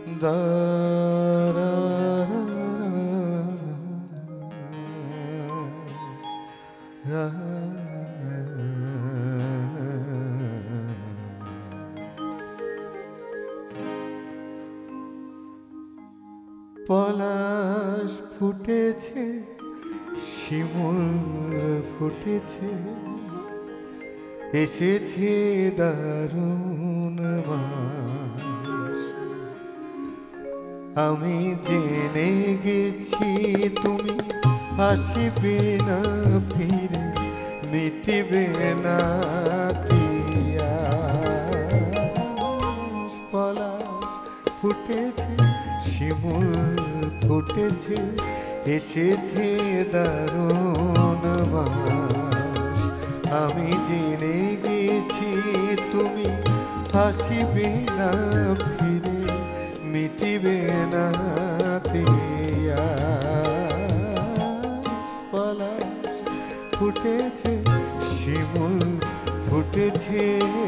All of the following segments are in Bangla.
পলাশ ফুটেছে, শিমুল ফুটেছে, এসেছে দারুণ মাস। আমি জেনে গেছি তুমি আসবে না ফিরে, মিটবে না তিয়াস। পলাশ ফুটেছে, শিমুল ফুটেছে, এসেছে দারুণ মাস। আমি জেনে গেছি তুমি আসবে না ফিরে, মিটিবে না তিয়াস। পলাশ ফুটেছে, শিমুল ফুটেছে,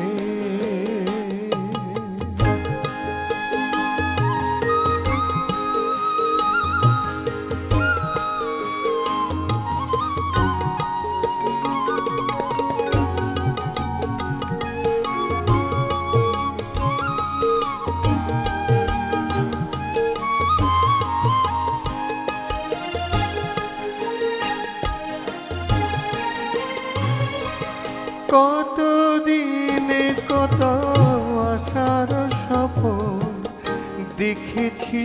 কতদিনে কত আশার স্বপন দেখেছি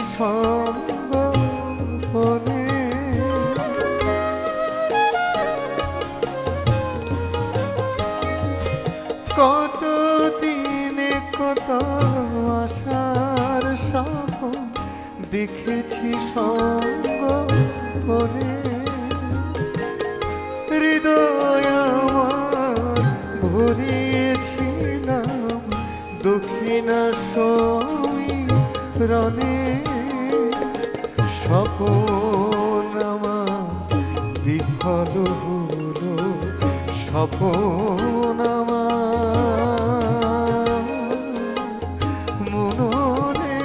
সঙ্গপনে। কতদিনে কত আশার স্বপন দেখেছি সঙ্গপনে। হৃদয় ভরিয়েছিলাম দক্ষিণা সমীরণে। স্বপন আমার বিফল হলো, স্বপন আমার মননে।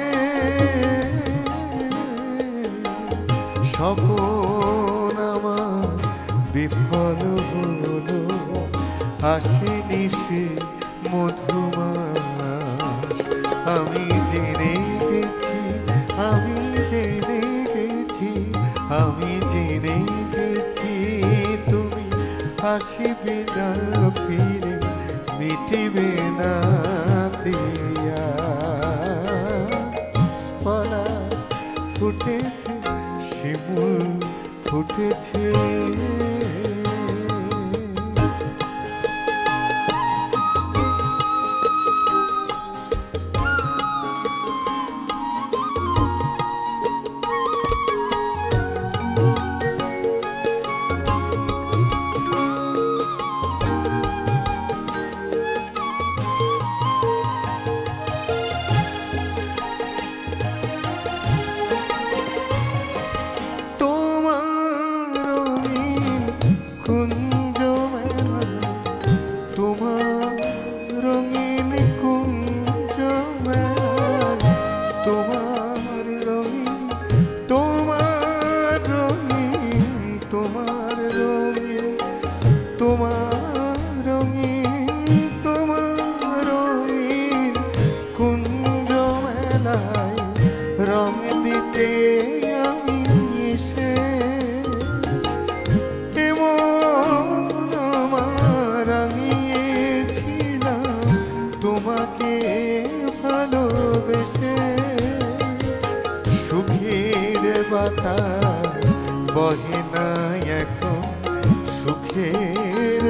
স্বপন আমার বিফল হলো, আসেনি সে মধুমাস। আমি জেনে গেছি, আমি জেনে গেছি, আমি জেনে গেছি তুমি আসিবে না ফিরে, মিটিবে না তিয়াস। পলাশ ফুটেছে, শিমুল ফুটেছে, রং দিতে আমি এসে এমন আমার রাঙিয়েছিলাম তোমাকে ভালোবেসে। সুখের বাতাস বহে না এখন, সুখের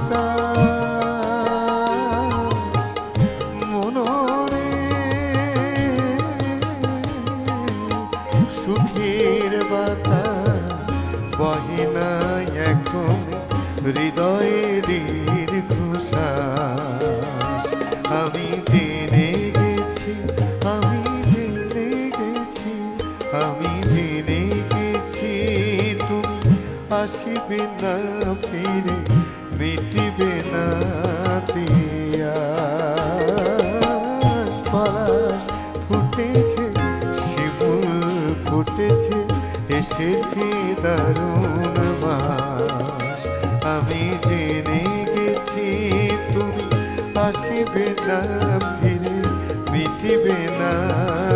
বাতাস মনরে। সুখের বাতাস বহে না এখন, হৃদয়ে দীর্ঘশ্বাস। আমি জেনে গেছি, আমি জেনে গেছি, আমি জেনে গেছি তুমি আসিবে না ফিরে, মিটিবে না তিয়াস। পলাশ ফুটেছে, এসেছে এসেছে দারুণ মাস। আমি জেনে গেছি তুমি আসিবে না ফিরে, মিটিবে না